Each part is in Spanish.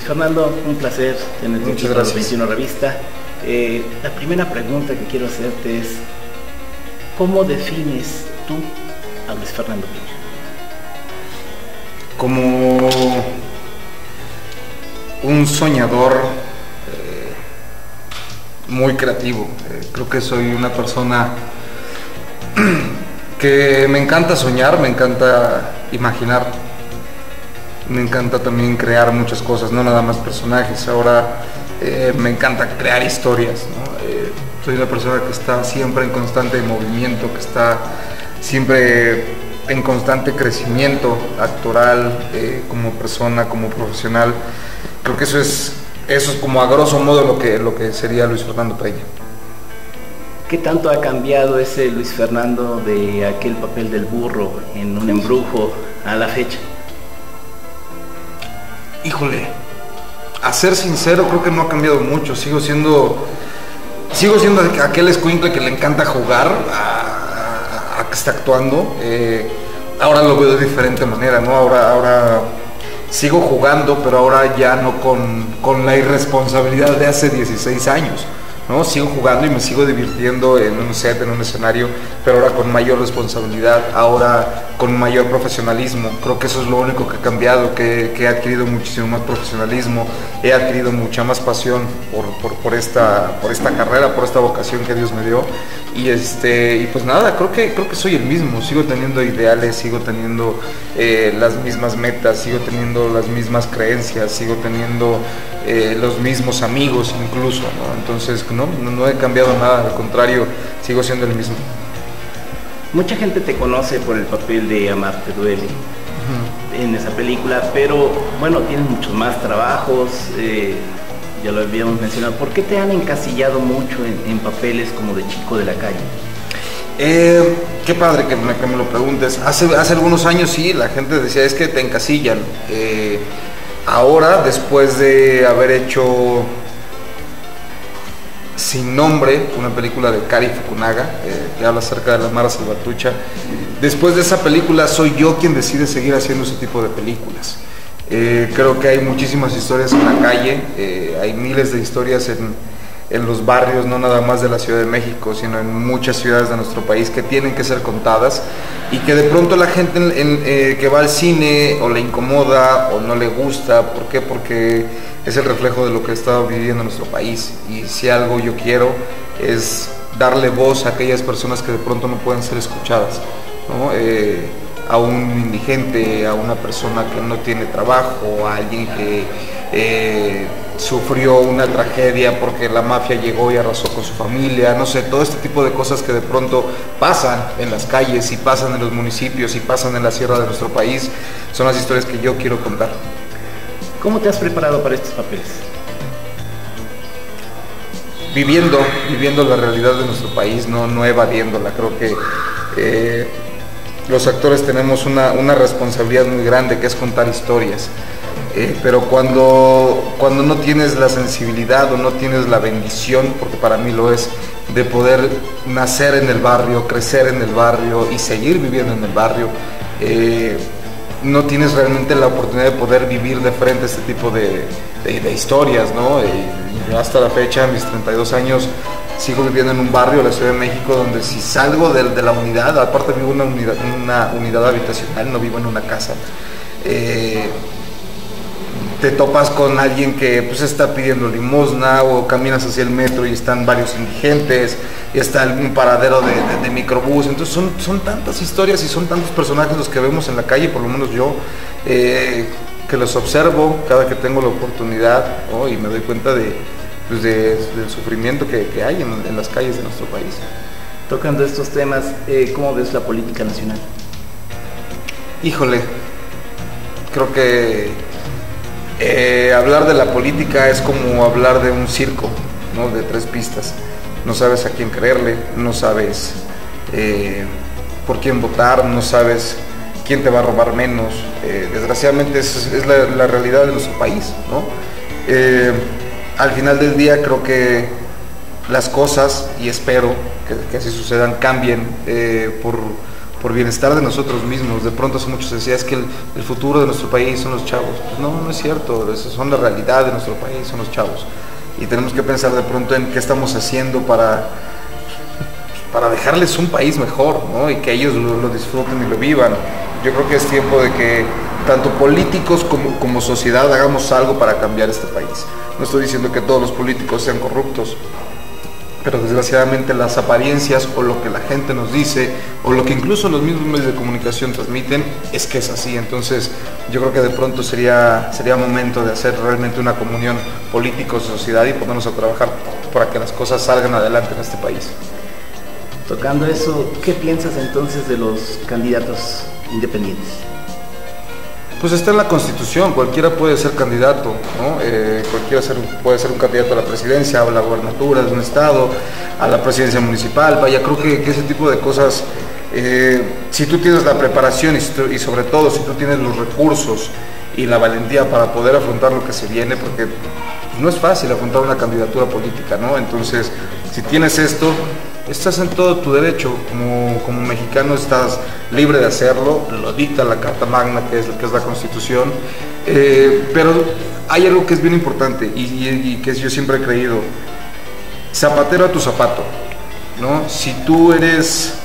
Luis Fernando, un placer tenerte aquí en 21 Revista. La primera pregunta que quiero hacerte es, ¿cómo defines tú a Luis Fernando Peña? Como un soñador muy creativo. Creo que soy una persona que me encanta soñar, me encanta imaginar, me encanta también crear muchas cosas, no nada más personajes. Ahora me encanta crear historias, ¿no? Soy una persona que está siempre en constante movimiento, que está siempre en constante crecimiento actoral, como persona, como profesional. Creo que eso es como a grosso modo lo que sería Luis Fernando Peña. ¿Qué tanto ha cambiado ese Luis Fernando de aquel papel del burro en Un embrujo a la fecha? Híjole, a ser sincero, creo que no ha cambiado mucho. Sigo siendo aquel escuincle que le encanta jugar a que está actuando. Ahora lo veo de diferente manera, ¿no? Ahora sigo jugando, pero ahora ya no con la irresponsabilidad de hace 16 años, ¿no? Sigo jugando y me sigo divirtiendo en un set, en un escenario, pero ahora con mayor responsabilidad, ahora con mayor profesionalismo. Creo que eso es lo único que ha cambiado, que he adquirido muchísimo más profesionalismo, he adquirido mucha más pasión por esta carrera, por esta vocación que Dios me dio. Y pues nada, creo que soy el mismo. Sigo teniendo ideales, sigo teniendo las mismas metas, sigo teniendo las mismas creencias, sigo teniendo los mismos amigos incluso, ¿no? Entonces no he cambiado nada, al contrario, sigo siendo el mismo. Mucha gente te conoce por el papel de Amarte Duele en esa película, pero bueno, tienes muchos más trabajos, ya lo habíamos mencionado. ¿Por qué te han encasillado mucho en papeles como de chico de la calle? Qué padre que me lo preguntes. Hace algunos años sí, la gente decía, es que te encasillan. Ahora, después de haber hecho Sin Nombre, una película de Cary Fukunaga, que habla acerca de la Mara Salvatrucha, después de esa película soy yo quien decide seguir haciendo ese tipo de películas. Creo que hay muchísimas historias en la calle, hay miles de historias en los barrios, no nada más de la Ciudad de México, sino en muchas ciudades de nuestro país, que tienen que ser contadas, y que de pronto la gente que va al cine o le incomoda o no le gusta. ¿Por qué? Porque es el reflejo de lo que está viviendo nuestro país, y si algo yo quiero es darle voz a aquellas personas que de pronto no pueden ser escuchadas, ¿no? A un indigente, a una persona que no tiene trabajo, a alguien que sufrió una tragedia porque la mafia llegó y arrasó con su familia, no sé, todo este tipo de cosas que de pronto pasan en las calles y pasan en los municipios y pasan en la sierra de nuestro país, son las historias que yo quiero contar. ¿Cómo te has preparado para estos papeles? Viviendo la realidad de nuestro país, no evadiéndola. Creo que los actores tenemos una responsabilidad muy grande, que es contar historias. Pero cuando no tienes la sensibilidad o no tienes la bendición, porque para mí lo es, de poder nacer en el barrio, crecer en el barrio y seguir viviendo en el barrio, no tienes realmente la oportunidad de poder vivir de frente a este tipo de historias, ¿no? Yo hasta la fecha, a mis 32 años, sigo viviendo en un barrio de la Ciudad de México donde si salgo de la unidad, aparte vivo en una unidad habitacional, no vivo en una casa, te topas con alguien que pues está pidiendo limosna, o caminas hacia el metro y están varios indigentes, y está un paradero de microbús. Entonces son tantas historias y son tantos personajes los que vemos en la calle, por lo menos yo, que los observo cada que tengo la oportunidad, ¿no? Y me doy cuenta del sufrimiento que hay en las calles de nuestro país. Tocando estos temas, ¿cómo ves la política nacional? Híjole, creo que hablar de la política es como hablar de un circo, ¿no? De 3 pistas. No sabes a quién creerle, no sabes por quién votar, no sabes quién te va a robar menos. Desgraciadamente es la realidad de nuestro país, ¿no? Al final del día creo que las cosas, y espero que así sucedan, cambien por bienestar de nosotros mismos. De pronto hace mucho se decía, es que el futuro de nuestro país son los chavos. Pues no es cierto, esos son la realidad de nuestro país, son los chavos. Y tenemos que pensar de pronto en qué estamos haciendo para dejarles un país mejor, ¿no? Y que ellos lo disfruten y lo vivan. Yo creo que es tiempo de que tanto políticos como sociedad hagamos algo para cambiar este país. No estoy diciendo que todos los políticos sean corruptos, pero desgraciadamente las apariencias o lo que la gente nos dice o lo que incluso los mismos medios de comunicación transmiten es que es así. Entonces yo creo que de pronto sería momento de hacer realmente una comunión políticos-sociedad y ponernos a trabajar para que las cosas salgan adelante en este país. Tocando eso, ¿qué piensas entonces de los candidatos independientes? Pues está en la Constitución, cualquiera puede ser candidato, ¿no? Cualquiera puede ser un candidato a la presidencia, a la gobernatura de un estado, a la presidencia municipal. Vaya, creo que ese tipo de cosas, si tú tienes la preparación y sobre todo si tú tienes los recursos y la valentía para poder afrontar lo que se viene, porque no es fácil afrontar una candidatura política, ¿no? Entonces, si tienes esto, estás en todo tu derecho, como mexicano estás libre de hacerlo, lo dicta la Carta Magna, que es la Constitución, pero hay algo que es bien importante y que yo siempre he creído, zapatero a tu zapato, ¿no? Si tú eres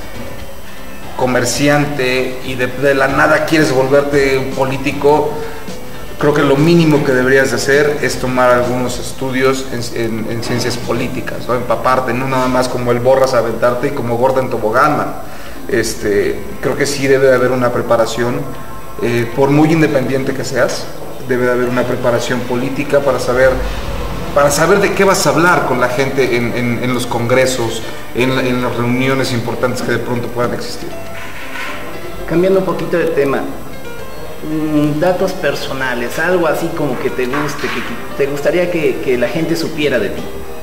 comerciante y de la nada quieres volverte un político, creo que lo mínimo que deberías de hacer es tomar algunos estudios en ciencias políticas, ¿no? Empaparte, no nada más como el borras aventarte y como gorda en tobogán, man. Creo que sí debe de haber una preparación, por muy independiente que seas, debe de haber una preparación política para saber de qué vas a hablar con la gente en los congresos, en las reuniones importantes que de pronto puedan existir. Cambiando un poquito de tema, datos personales, algo así como que te guste, que te gustaría que la gente supiera de ti.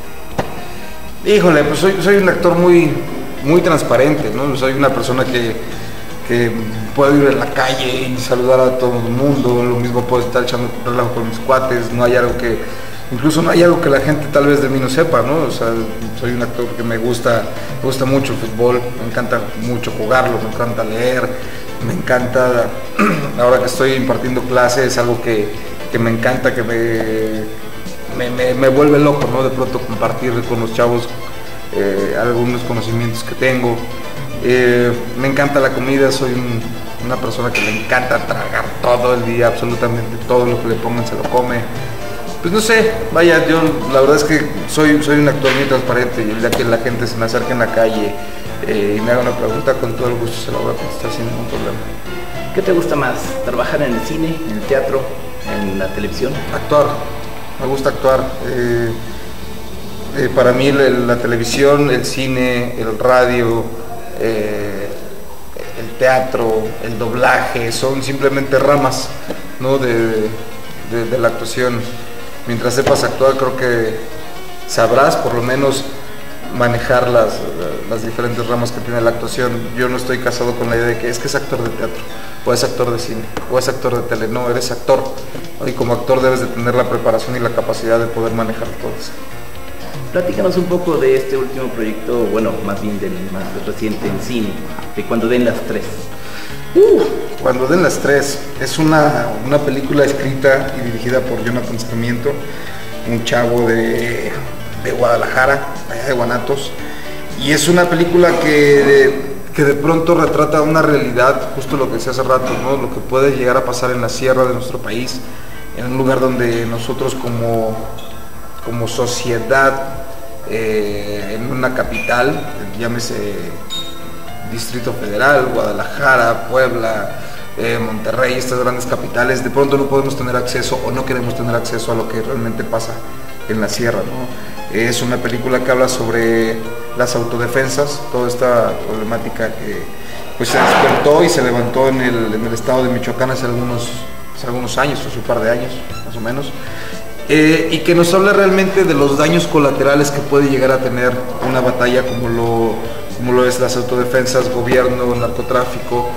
Híjole, pues soy un actor muy transparente, ¿no? Soy una persona que puedo ir en la calle y saludar a todo el mundo, lo mismo puedo estar echando relajo con mis cuates, no hay algo que la gente tal vez de mí no sepa, ¿no? O sea, soy un actor que me gusta mucho el fútbol, me encanta mucho jugarlo, me encanta leer, me encanta, ahora que estoy impartiendo clases, es algo que me encanta, que me vuelve loco, ¿no? De pronto compartir con los chavos algunos conocimientos que tengo. Me encanta la comida, soy una persona que le encanta tragar todo el día, absolutamente todo lo que le pongan se lo come. Pues no sé, vaya, yo la verdad es que soy un actor muy transparente y el día que la gente se me acerque en la calle y me haga una pregunta, con todo el gusto se la voy a contestar sin ningún problema. ¿Qué te gusta más? ¿Trabajar en el cine, en el teatro, en la televisión? Actuar, me gusta actuar. Para mí la televisión, el cine, el radio, el teatro, el doblaje, son simplemente ramas, ¿no? de la actuación. Mientras sepas actuar, creo que sabrás por lo menos manejar las diferentes ramas que tiene la actuación. Yo no estoy casado con la idea de que es actor de teatro, o es actor de cine, o es actor de tele. No, eres actor, ¿no? Y como actor debes de tener la preparación y la capacidad de poder manejar todo eso. Platícanos un poco de este último proyecto, bueno, más bien del más reciente en cine, de Cuando den las 3. Cuando den las 3 es una película escrita y dirigida por Jonathan Sarmiento, un chavo de Guadalajara, allá de Guanatos, y es una película que de pronto retrata una realidad, justo lo que decía hace rato, ¿no? Lo que puede llegar a pasar en la sierra de nuestro país, en un lugar donde nosotros como sociedad, en una capital, llámese Distrito Federal, Guadalajara, Puebla, Monterrey, estas grandes capitales, de pronto no podemos tener acceso o no queremos tener acceso a lo que realmente pasa en la sierra, ¿no? Es una película que habla sobre las autodefensas, toda esta problemática que pues se despertó y se levantó en el estado de Michoacán hace algunos años, hace un par de años más o menos, y que nos habla realmente de los daños colaterales que puede llegar a tener una batalla como lo es las autodefensas, gobierno, narcotráfico,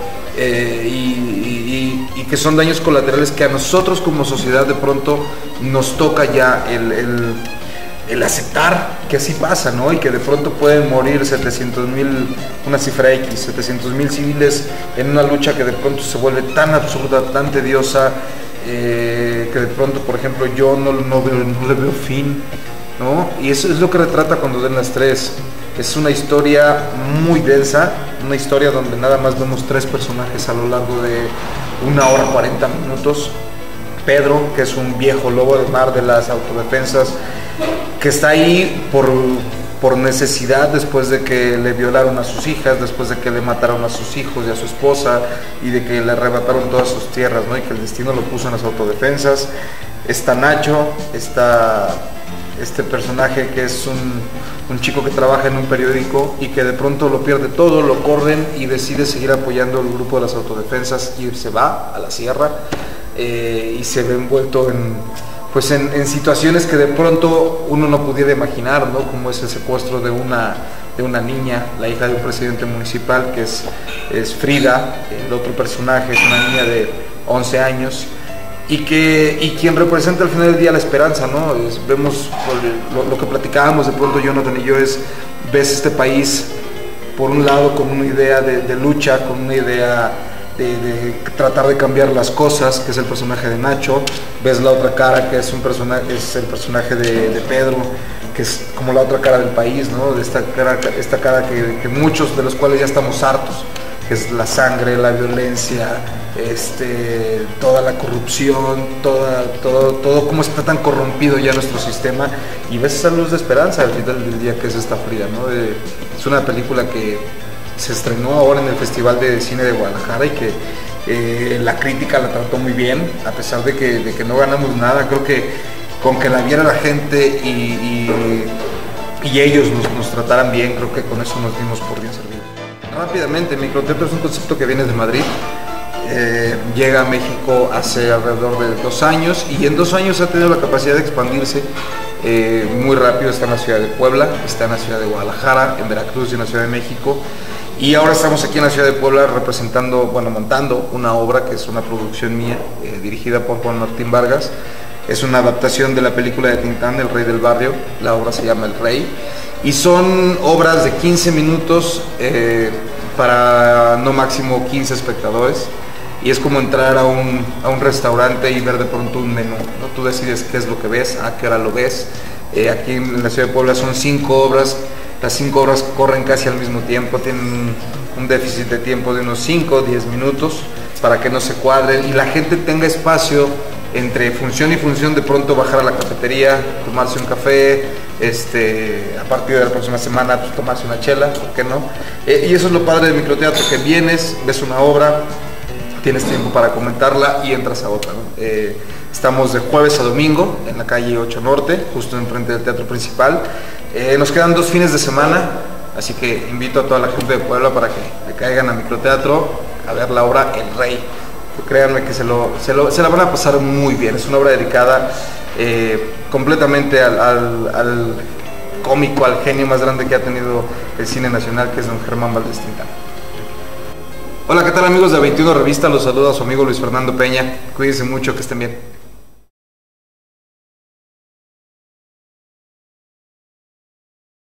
y que son daños colaterales que a nosotros como sociedad de pronto nos toca ya el aceptar que así pasa, ¿no? Y que de pronto pueden morir 700,000, una cifra X, 700,000 civiles en una lucha que de pronto se vuelve tan absurda, tan tediosa, que de pronto, por ejemplo, yo no le veo fin, ¿no? Y eso es lo que retrata Cuando den las tres. Es una historia muy densa, una historia donde nada más vemos 3 personajes a lo largo de 1 hora 40 minutos. Pedro, que es un viejo lobo de mar de las autodefensas, que está ahí por necesidad, después de que le violaron a sus hijas, después de que le mataron a sus hijos y a su esposa, y de que le arrebataron todas sus tierras, ¿no? Y que el destino lo puso en las autodefensas. Está Nacho, está este personaje que es un chico que trabaja en un periódico y que de pronto lo pierde todo, lo corren y decide seguir apoyando el grupo de las autodefensas y se va a la sierra, y se ve envuelto en situaciones que de pronto uno no pudiera imaginar, ¿no? Como es el secuestro de una niña, la hija de un presidente municipal, que es Frida. El otro personaje es una niña de 11 años y quien representa al final del día la esperanza, ¿no? Vemos lo que platicábamos de pronto Jonathan y yo, ves este país por un lado con una idea de lucha, con una idea de tratar de cambiar las cosas, que es el personaje de Nacho. Ves la otra cara, que es el personaje de Pedro, que es como la otra cara del país, ¿no? De esta cara que muchos de los cuales ya estamos hartos, que es la sangre, la violencia, toda la corrupción, todo cómo está tan corrompido ya nuestro sistema, y ves esa luz de esperanza al final del día, que es esta Frida, ¿no? Es una película que se estrenó ahora en el Festival de Cine de Guadalajara y que la crítica la trató muy bien, a pesar de que no ganamos nada. Creo que con que la viera la gente y ellos nos trataran bien, creo que con eso nos dimos por bien servidos. Rápidamente, microteatro es un concepto que viene de Madrid, llega a México hace alrededor de 2 años, y en 2 años ha tenido la capacidad de expandirse muy rápido. Está en la ciudad de Puebla, está en la ciudad de Guadalajara, en Veracruz y en la Ciudad de México. Y ahora estamos aquí en la ciudad de Puebla montando una obra que es una producción mía, dirigida por Juan Martín Vargas. Es una adaptación de la película de Tintán, El Rey del Barrio. La obra se llama El Rey. Y son obras de 15 minutos para no máximo 15 espectadores. Y es como entrar a un restaurante y ver de pronto un menú, ¿no? Tú decides qué es lo que ves, a qué hora lo ves. Aquí en la ciudad de Puebla son 5 obras. Las 5 obras corren casi al mismo tiempo, tienen un déficit de tiempo de unos 5 o 10 minutos para que no se cuadren y la gente tenga espacio entre función y función, de pronto bajar a la cafetería, tomarse un café, a partir de la próxima semana pues, tomarse una chela, ¿por qué no? Y eso es lo padre del microteatro, que vienes, ves una obra, tienes tiempo para comentarla y entras a otra, ¿no? Estamos de jueves a domingo en la calle 8 Norte, justo enfrente del teatro principal. Nos quedan 2 fines de semana, así que invito a toda la gente de Puebla para que le caigan a microteatro a ver la obra El Rey. Créanme que se la van a pasar muy bien. Es una obra dedicada completamente al cómico, al genio más grande que ha tenido el cine nacional, que es don Germán Valdés Tintán. Hola, ¿qué tal amigos de 21 Revista? Los saluda su amigo Luis Fernando Peña. Cuídense mucho, que estén bien.